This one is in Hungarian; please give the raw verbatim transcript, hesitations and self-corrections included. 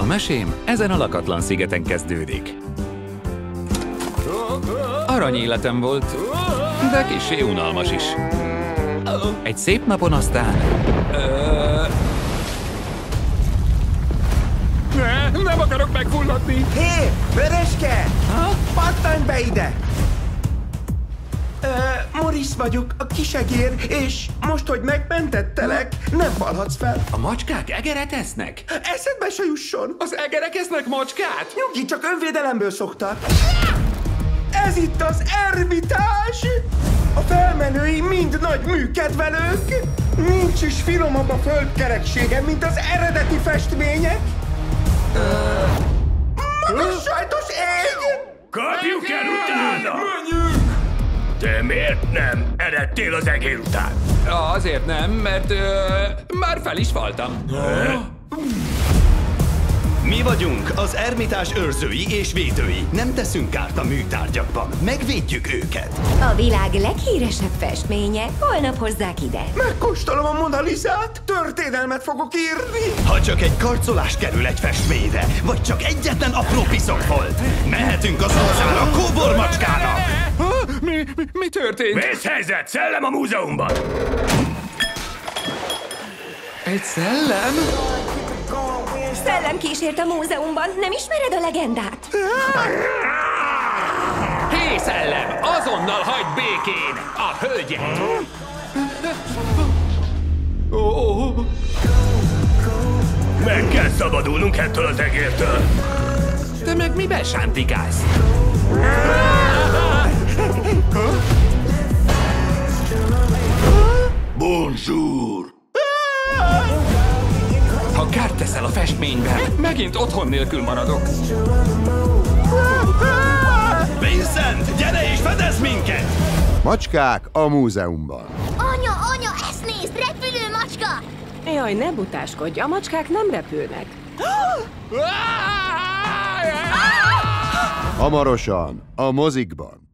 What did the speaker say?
A mesém ezen a lakatlan szigeten kezdődik. Aranyéletem volt, de kissé unalmas is. Egy szép napon aztán... Ne, nem akarok megfulladni! Hé, Vöröske! Ha? Pattanj be ide! Ö, Maurice vagyok, a kisegér, és most, hogy megmentettelek, nem falhatsz fel. A macskák egeret esznek? Eszedbe se jusson! Az egerek esznek macskát? Nyugi, csak önvédelemből szoktak. Ez itt az Ermitás! A felmenői mind nagy műkedvelők! Nincs is finomabb a földkereksége, mint az eredeti festmények! Magas sajtos ég! Kapjuk el utána! Te miért nem eredtél az egér után? Azért nem, mert ö, már fel is faltam. Mi vagyunk az Ermitás őrzői és védői. Nem teszünk kárt a műtárgyakban. Megvédjük őket. A világ leghíresebb festménye holnap hozzák ide. Megkóstolom a Mona Lisát, történelmet fogok írni! Ha csak egy karcolás kerül egy festményre, vagy csak egyetlen apró piszokfolt, mehetünk az utcára kóbor macskának! Mi, mi, mi történt? Vészhelyzet! Szellem a múzeumban! Egy szellem? Szellem kísért a múzeumban, nem ismered a legendát? Hé, szellem! Azonnal hagyd békén a hölgyet! Oh. Meg kell szabadulnunk ettől az egértől! Te meg miben sántikálsz? Bonjour! Ha kárt teszel a festményben, megint otthon nélkül maradok. Vincent, gyere és fedezz minket! Macskák a múzeumban. Anya, anya, ezt nézd! Repülő macska! Jaj, ne butáskodj, a macskák nem repülnek. Hamarosan a mozikban.